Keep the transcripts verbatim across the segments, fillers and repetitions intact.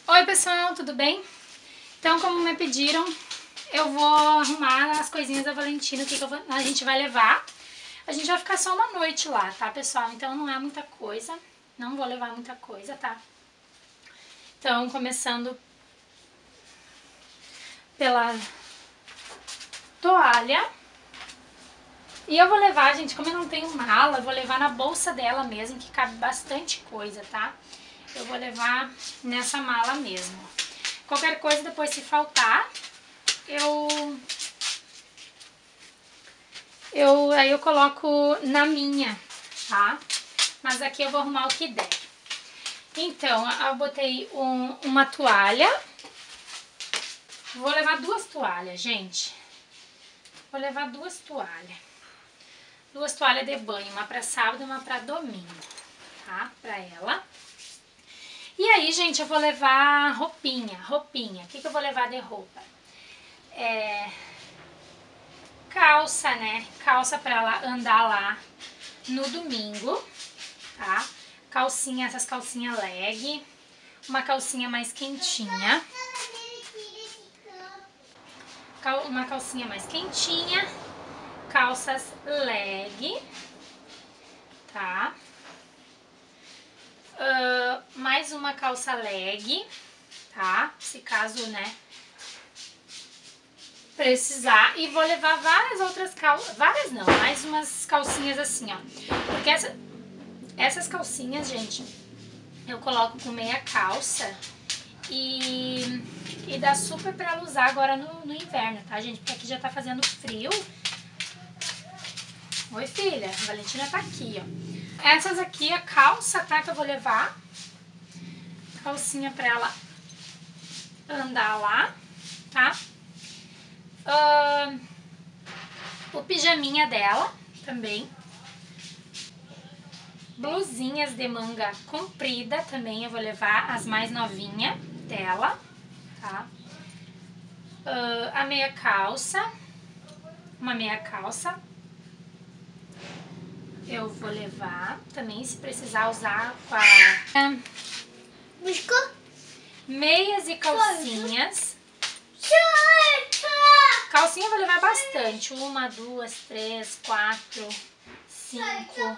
Oi pessoal, tudo bem? Então, como me pediram, eu vou arrumar as coisinhas da Valentina, o que, que eu vou, a gente vai levar. A gente vai ficar só uma noite lá, tá pessoal? Então não é muita coisa, não vou levar muita coisa, tá? Então, começando pela toalha. E eu vou levar, gente, como eu não tenho mala, eu vou levar na bolsa dela mesmo, que cabe bastante coisa, tá? Eu vou levar nessa mala mesmo. Qualquer coisa, depois se faltar, eu... eu aí eu coloco na minha, tá? Mas aqui eu vou arrumar o que der. Então, eu botei um, uma toalha. Vou levar duas toalhas, gente. Vou levar duas toalhas. Duas toalhas de banho, uma pra sábado e uma pra domingo, tá? Pra ela. E aí, gente, eu vou levar roupinha, roupinha. O que, que eu vou levar de roupa? É... calça, né? Calça pra ela andar lá no domingo, tá? Calcinha, essas calcinhas leg. Uma calcinha mais quentinha. Uma calcinha mais quentinha. Calças leg, tá? Uh, mais uma calça leg, tá? Se caso, né, precisar. E vou levar várias outras calças, várias não, mais umas calcinhas assim, ó. Porque essa, essas calcinhas, gente, eu coloco com meia calça e, e dá super pra ela usar agora no, no inverno, tá, gente? Porque aqui já tá fazendo frio. Oi, filha, a Valentina tá aqui, ó. Essas aqui, a calça, tá, que eu vou levar. Calcinha pra ela andar lá, tá? Uh, o pijaminha dela também. Blusinhas de manga comprida também eu vou levar, as mais novinhas dela, tá? Uh, a meia calça, uma meia calça. Eu vou levar também, se precisar usar com a... Buscou? Meias e calcinhas. Calcinha eu vou levar bastante. Uma, duas, três, quatro, cinco,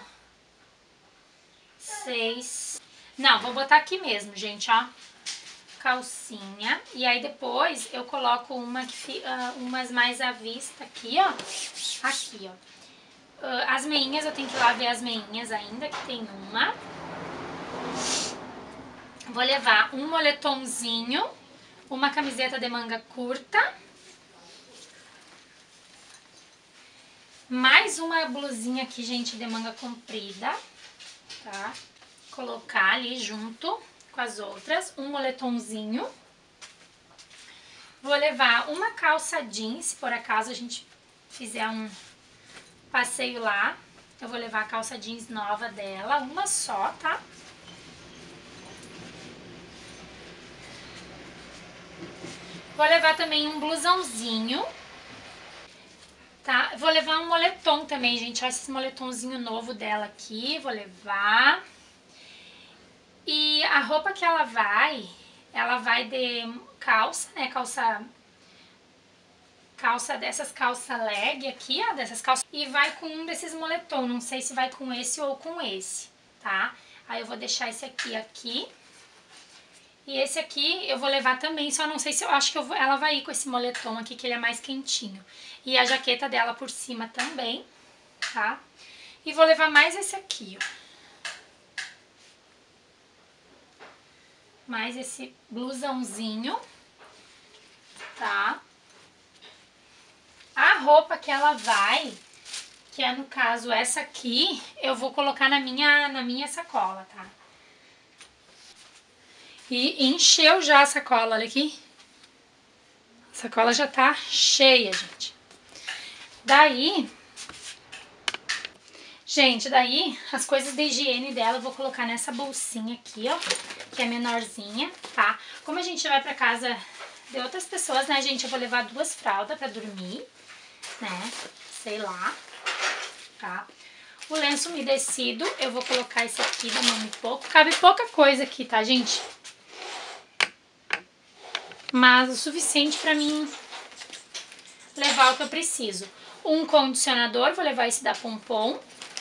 seis... Não, vou botar aqui mesmo, gente, ó. Calcinha. E aí depois eu coloco uma que, uh, umas mais à vista aqui, ó. Aqui, ó. Uh, as meinhas, eu tenho que ir lá ver as meinhas ainda, que tem uma. Vou levar um moletomzinho, uma camiseta de manga curta. Mais uma blusinha aqui, gente, de manga comprida, tá? Colocar ali junto com as outras, um moletomzinho. Vou levar uma calça jeans, se por acaso a gente fizer um... passeio lá, eu vou levar a calça jeans nova dela, uma só, tá? Vou levar também um blusãozinho, tá? Vou levar um moletom também, gente, olha esse moletomzinho novo dela aqui, vou levar. E a roupa que ela vai, ela vai de calça, né, calça... calça dessas calça leg aqui, ó, dessas calças, e vai com um desses moletom, não sei se vai com esse ou com esse, tá? Aí eu vou deixar esse aqui aqui, e esse aqui eu vou levar também, só não sei se eu acho que eu vou, ela vai ir com esse moletom aqui, que ele é mais quentinho, e a jaqueta dela por cima também, tá? E vou levar mais esse aqui, ó. Mais esse blusãozinho, tá? A roupa que ela vai, que é no caso essa aqui, eu vou colocar na minha, na minha sacola, tá? E encheu já a sacola, olha aqui. A sacola já tá cheia, gente. Daí, gente, daí as coisas de higiene dela eu vou colocar nessa bolsinha aqui, ó, que é menorzinha, tá? Como a gente vai pra casa de outras pessoas, né, gente, eu vou levar duas fraldas pra dormir, né, sei lá, tá? O lenço umedecido, eu vou colocar esse aqui da Mami Pouco. Cabe pouca coisa aqui, tá, gente? mas o suficiente pra mim levar o que eu preciso. Um condicionador, vou levar esse da Pompom,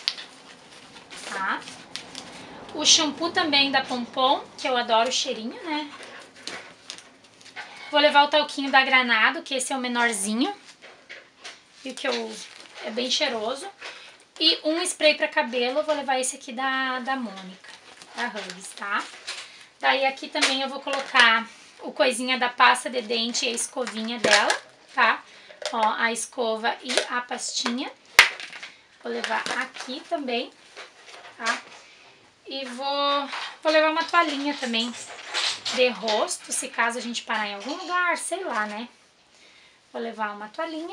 tá? O shampoo também da Pompom, que eu adoro o cheirinho, né? Vou levar o talquinho da Granado, que esse é o menorzinho. E o que eu... é bem cheiroso. E um spray pra cabelo, eu vou levar esse aqui da, da Mônica, da Huggies, tá? Daí aqui também eu vou colocar o coisinha da pasta de dente e a escovinha dela, tá? Ó, a escova e a pastinha. Vou levar aqui também, tá? E vou, vou levar uma toalhinha também de rosto, se caso a gente parar em algum lugar, sei lá, né? Vou levar uma toalhinha.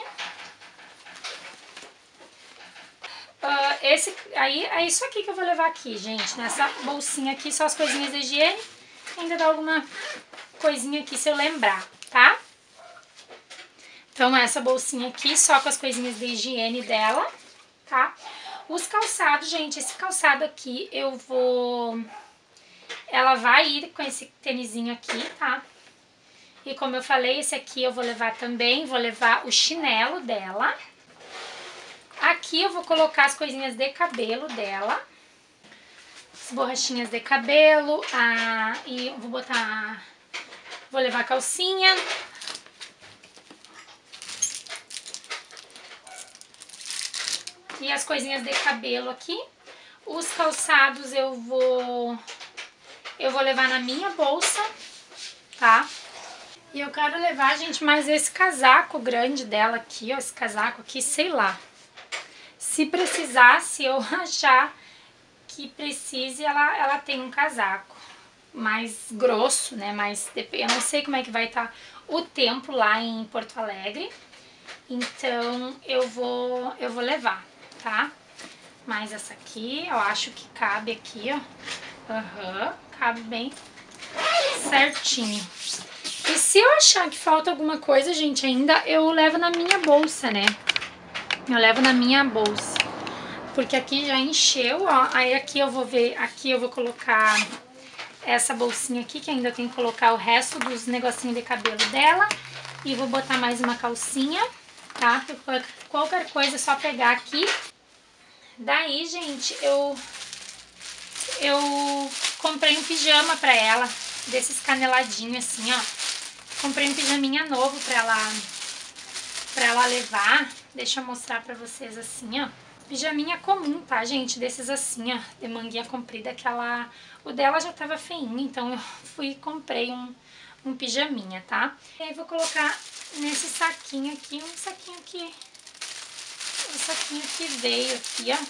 Uh, esse, aí é isso aqui que eu vou levar aqui, gente. Nessa bolsinha aqui, só as coisinhas de higiene. Ainda dá alguma coisinha aqui se eu lembrar, tá? Então, essa bolsinha aqui, só com as coisinhas de higiene dela, tá? Os calçados, gente, esse calçado aqui eu vou... ela vai ir com esse tênisinho aqui, tá? E como eu falei, esse aqui eu vou levar também, vou levar o chinelo dela. Aqui eu vou colocar as coisinhas de cabelo dela. As borrachinhas de cabelo, a... e eu vou botar... vou levar a calcinha. E as coisinhas de cabelo aqui. Os calçados eu vou... eu vou levar na minha bolsa, tá? E eu quero levar, gente, mais esse casaco grande dela aqui, ó. Esse casaco aqui, sei lá. Se precisar, se eu achar que precise, ela, ela tem um casaco mais grosso, né? Mais, eu não sei como é que vai estar o tempo lá em Porto Alegre. Então, eu vou, eu vou levar, tá? Mas essa aqui, eu acho que cabe aqui, ó. Aham, uhum, cabe bem certinho. E se eu achar que falta alguma coisa, gente, ainda eu levo na minha bolsa, né? Eu levo na minha bolsa. Porque aqui já encheu, ó. Aí aqui eu vou ver, aqui eu vou colocar essa bolsinha aqui, que ainda tem que colocar o resto dos negocinhos de cabelo dela. E vou botar mais uma calcinha, tá? Qualquer coisa é só pegar aqui. Daí, gente, eu, eu comprei um pijama pra ela, desses caneladinhos assim, ó. Comprei um pijaminha novo pra ela, pra ela levar. Deixa eu mostrar pra vocês assim, ó. Pijaminha comum, tá, gente? Desses assim, ó, de manguinha comprida, que ela... o dela já tava feinho, então eu fui e comprei um, um pijaminha, tá? E aí vou colocar nesse saquinho aqui, um saquinho que... um saquinho que veio aqui, ó.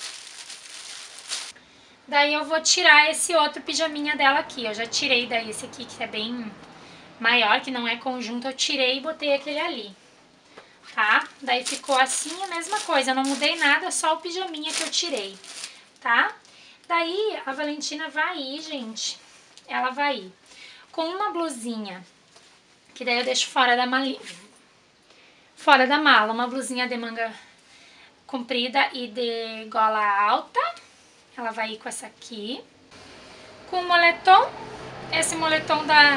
Daí eu vou tirar esse outro pijaminha dela aqui. Eu já tirei daí esse aqui, que é bem maior, que não é conjunto. Eu tirei e botei aquele ali, tá? Daí ficou assim a mesma coisa. Eu não mudei nada, só o pijaminha que eu tirei, tá? Daí a Valentina vai ir, gente. Ela vai ir com uma blusinha, que daí eu deixo fora da mala. Fora da mala. Uma blusinha de manga comprida e de gola alta. Ela vai ir com essa aqui. Com o moletom. Esse moletom da...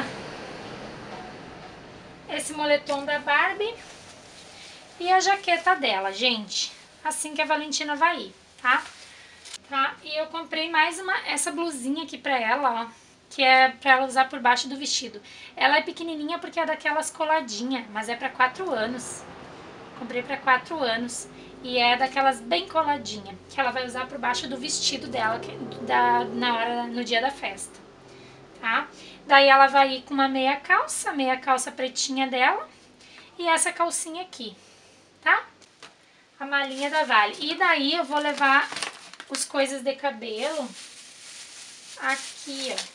Esse moletom da Barbie. E a jaqueta dela, gente. Assim que a Valentina vai ir, tá? Tá? E eu comprei mais uma... essa blusinha aqui pra ela, ó. Que é pra ela usar por baixo do vestido. Ela é pequenininha porque é daquelas coladinhas. Mas é pra quatro anos. Comprei pra quatro anos. E é daquelas bem coladinha, que ela vai usar por baixo do vestido dela que, da, na hora, no dia da festa, tá? Daí ela vai ir com uma meia calça, meia calça pretinha dela, e essa calcinha aqui, tá? A malinha da Vale. E daí eu vou levar os coisas de cabelo aqui, ó.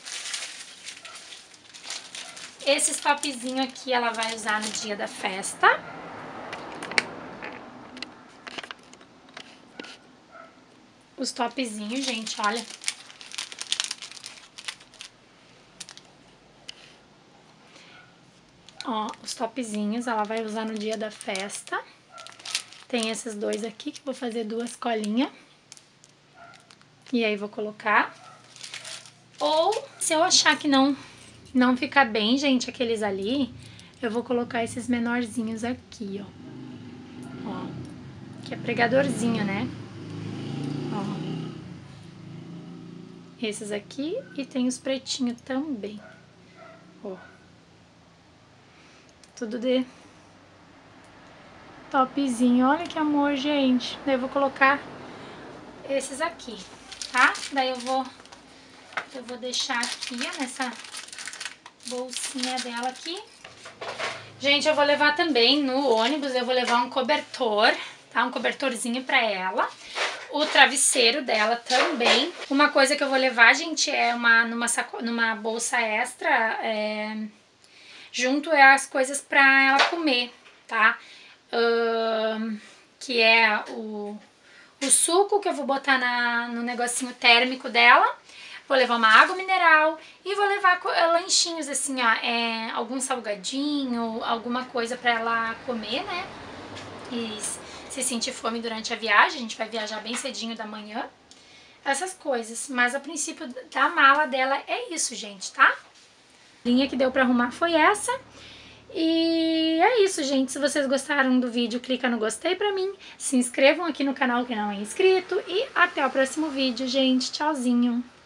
Esses topzinho aqui ela vai usar no dia da festa. Os topzinhos, gente, olha. Ó, os topzinhos ela vai usar no dia da festa. Tem esses dois aqui que vou fazer duas colinhas. E aí vou colocar. Ou, se eu achar que não não ficar bem, gente, aqueles ali, eu vou colocar esses menorzinhos aqui, ó. Ó, que é pregadorzinho, né? Ó. Esses aqui e tem os pretinhos também. Ó. Tudo de topzinho. Olha que amor, gente. Daí eu vou colocar esses aqui, tá? Daí eu vou, eu vou deixar aqui, ó, nessa bolsinha dela aqui. Gente, eu vou levar também no ônibus, eu vou levar um cobertor, tá? Um cobertorzinho pra ela. O travesseiro dela também. Uma coisa que eu vou levar, gente, é uma numa, saco, numa bolsa extra, é, junto é as coisas pra ela comer, tá? Uh, que é o, o suco que eu vou botar na, no negocinho térmico dela. Vou levar uma água mineral e vou levar lanchinhos assim, ó, é, algum salgadinho, alguma coisa pra ela comer, né? E se sentir fome durante a viagem, a gente vai viajar bem cedinho da manhã. Essas coisas, mas a princípio da mala dela é isso, gente, tá? A linha que deu pra arrumar foi essa. E é isso, gente. Se vocês gostaram do vídeo, clica no gostei pra mim. Se inscrevam aqui no canal que não é inscrito. E até o próximo vídeo, gente. Tchauzinho.